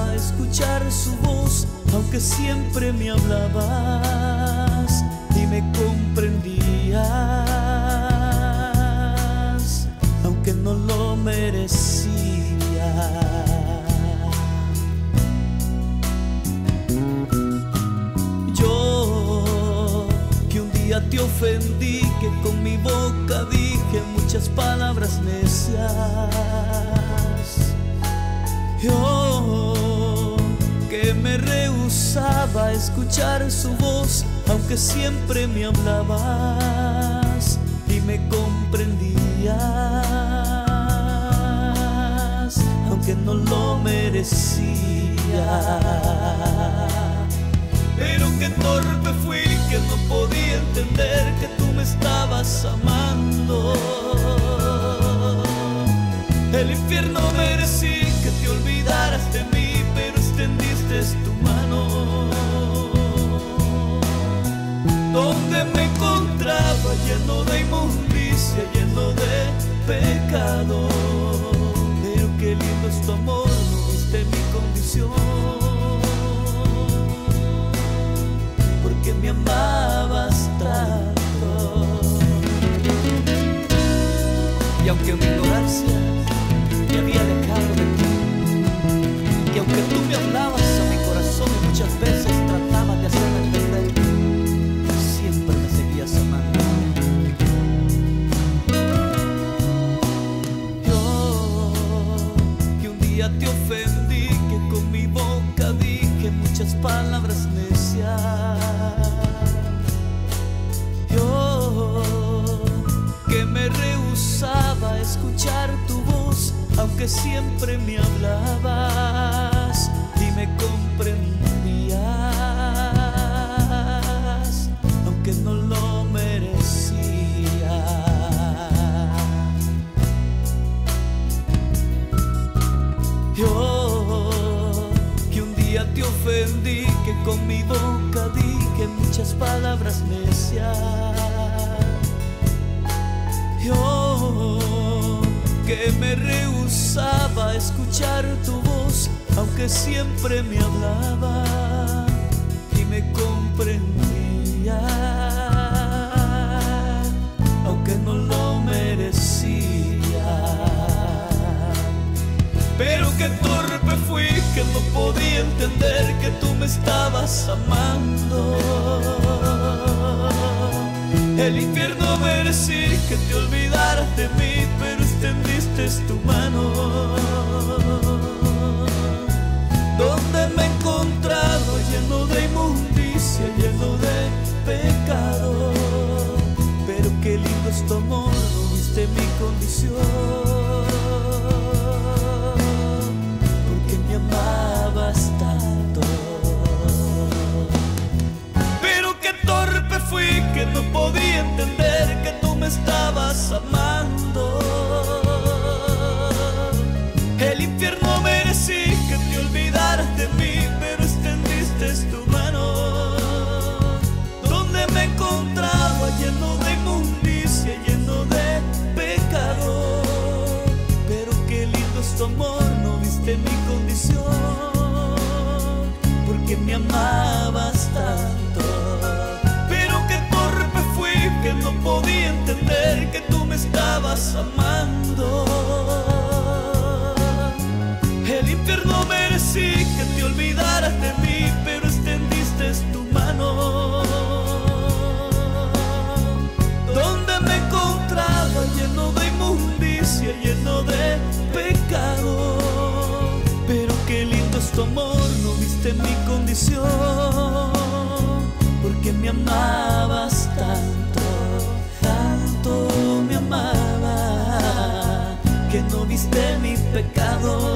rehusaba escuchar su voz, aunque siempre me hablabas y me comprendías, aunque no lo merecía. Yo, que un día te ofendí, que con mi boca dije muchas palabras necias. Yo, que me rehusaba a escuchar su voz, aunque siempre me hablabas y me comprendías, aunque no lo merecía. Pero qué torpe fui, que no podía entender que tú me estabas amando. El infierno merecí que te olvidaras de mí, pero extendiste tu mano. Donde me encontraba lleno de inmundicia, lleno de pecado. Pero qué lindo es tu amor, no viste mi condición, porque me amabas tanto. Y aunque mi ignorancia me había alejado de ti, y aunque tú me hablabas a mi corazón y muchas veces tratabas de hacerme entender, siempre me seguías amando. Yo, que un día te ofendí, que con mi boca dije muchas palabras necias. Yo, que me rehusaba a escuchar tu voz, aunque siempre me hablabas y me comprendías, aunque no lo merecía. Yo, que un día te ofendí, que con mi boca dije muchas palabras necias. Yo, que me rehusaba a escuchar tu voz, aunque siempre me hablaba y me comprendía, aunque no lo merecía. Pero qué torpe fui, que no podía entender que tú me estabas amando. El infierno merecí que te olvidaras de mí, pero extendiste tu mano. Donde me he encontrado lleno de inmundicia, lleno de pecado. Pero qué lindo es tu amor, no viste mi condición, porque me amabas tanto. Pero qué torpe fui, que no podía entender que tú me estabas amando. El infierno merecí que te olvidaras de mí, pero extendiste tu mano. Donde me encontraba lleno de inmundicia, lleno de pecado. Pero qué lindo es tu amor, no viste mi condición, porque me amabas tanto. Que no podía entender que tú me estabas amando. El infierno merecí que te olvidaras de mí, pero extendiste tu mano. Donde me encontraba lleno de inmundicia, lleno de pecado. Pero qué lindo es tu amor, no viste mi condición, porque me amabas tanto, tanto me amaba, que no viste mi pecado.